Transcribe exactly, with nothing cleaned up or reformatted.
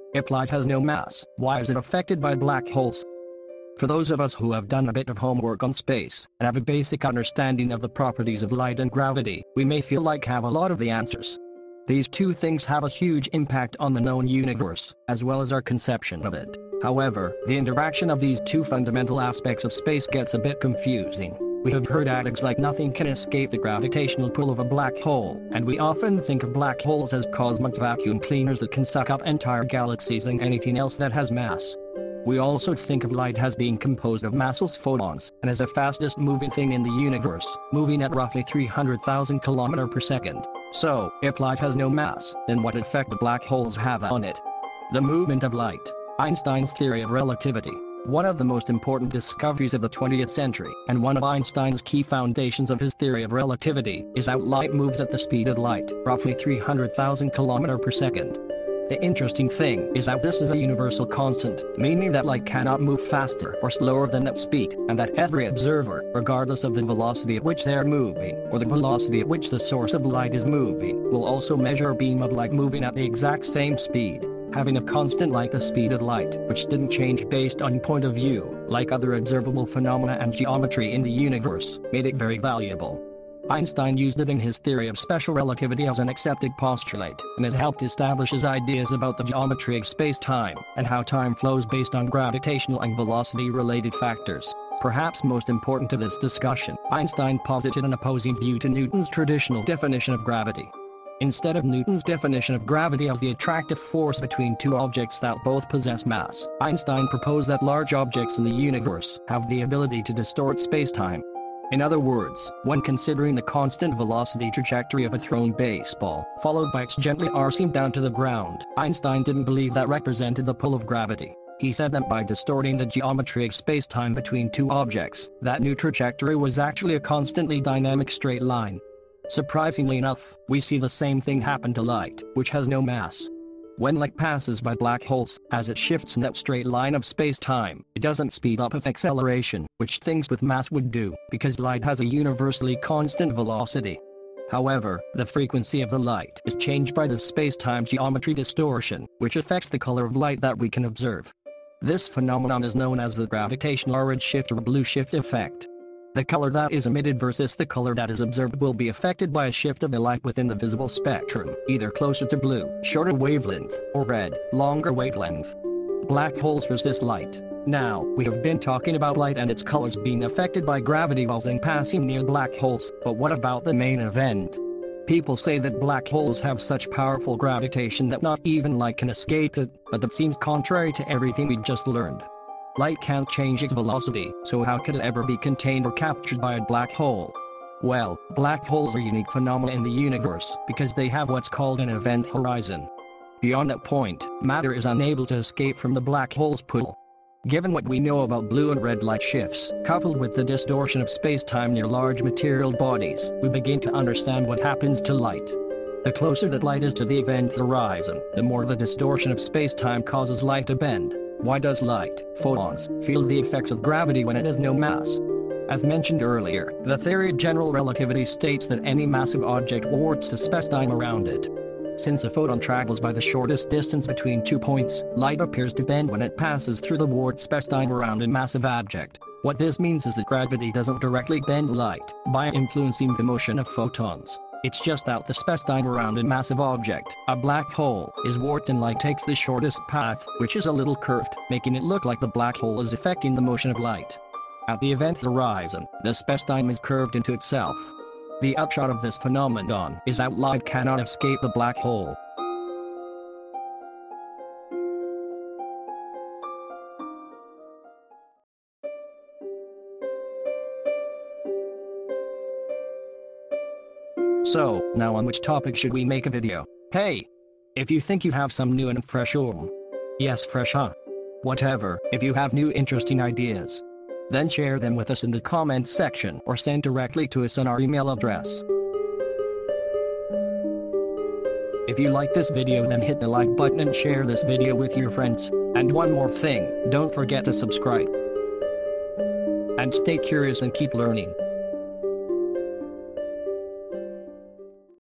If light has no mass, why is it affected by black holes? For those of us who have done a bit of homework on space, and have a basic understanding of the properties of light and gravity, we may feel like have a lot of the answers. These two things have a huge impact on the known universe, as well as our conception of it. However, the interaction of these two fundamental aspects of space gets a bit confusing. We have heard adages like nothing can escape the gravitational pull of a black hole, and we often think of black holes as cosmic vacuum cleaners that can suck up entire galaxies and anything else that has mass. We also think of light as being composed of massless photons, and as the fastest moving thing in the universe, moving at roughly three hundred thousand kilometers per second. So, if light has no mass, then what effect do black holes have on it? The movement of light. Einstein's theory of relativity. One of the most important discoveries of the twentieth century, and one of Einstein's key foundations of his theory of relativity, is how light moves at the speed of light, roughly three hundred thousand kilometers per second. The interesting thing is that this is a universal constant, meaning that light cannot move faster or slower than that speed, and that every observer, regardless of the velocity at which they are moving, or the velocity at which the source of light is moving, will also measure a beam of light moving at the exact same speed. Having a constant like the speed of light, which didn't change based on point of view, like other observable phenomena and geometry in the universe, made it very valuable. Einstein used it in his theory of special relativity as an accepted postulate, and it helped establish his ideas about the geometry of space-time, and how time flows based on gravitational and velocity-related factors. Perhaps most important to this discussion, Einstein posited an opposing view to Newton's traditional definition of gravity. Instead of Newton's definition of gravity as the attractive force between two objects that both possess mass, Einstein proposed that large objects in the universe have the ability to distort space-time. In other words, when considering the constant velocity trajectory of a thrown baseball, followed by its gently arcing down to the ground, Einstein didn't believe that represented the pull of gravity. He said that by distorting the geometry of space-time between two objects, that new trajectory was actually a constantly dynamic straight line. Surprisingly enough, we see the same thing happen to light, which has no mass. When light passes by black holes, as it shifts in that straight line of space-time, it doesn't speed up its acceleration, which things with mass would do, because light has a universally constant velocity. However, the frequency of the light is changed by the space-time geometry distortion, which affects the color of light that we can observe. This phenomenon is known as the gravitational redshift or blue shift effect. The color that is emitted versus the color that is observed will be affected by a shift of the light within the visible spectrum, either closer to blue, shorter wavelength, or red, longer wavelength. Black holes resist light. Now, we have been talking about light and its colors being affected by gravity while then passing near black holes, but what about the main event? People say that black holes have such powerful gravitation that not even light can escape it, but that seems contrary to everything we just learned. Light can't change its velocity, so how could it ever be contained or captured by a black hole? Well, black holes are unique phenomena in the universe, because they have what's called an event horizon. Beyond that point, matter is unable to escape from the black hole's pull. Given what we know about blue and red light shifts, coupled with the distortion of space-time near large material bodies, we begin to understand what happens to light. The closer that light is to the event horizon, the more the distortion of space-time causes light to bend. Why does light, photons, feel the effects of gravity when it has no mass? As mentioned earlier, the theory of general relativity states that any massive object warps the spacetime around it. Since a photon travels by the shortest distance between two points, light appears to bend when it passes through the warped spacetime around a massive object. What this means is that gravity doesn't directly bend light by influencing the motion of photons. It's just that the spacetime around a massive object, a black hole, is warped and light takes the shortest path, which is a little curved, making it look like the black hole is affecting the motion of light. At the event horizon, the spacetime is curved into itself. The upshot of this phenomenon is that light cannot escape the black hole. So, now on which topic should we make a video? Hey! If you think you have some new and fresh um. Yes, fresh huh? Whatever, if you have new interesting ideas, then share them with us in the comments section or send directly to us on our email address. If you like this video, then hit the like button and share this video with your friends. And one more thing, don't forget to subscribe. And stay curious and keep learning.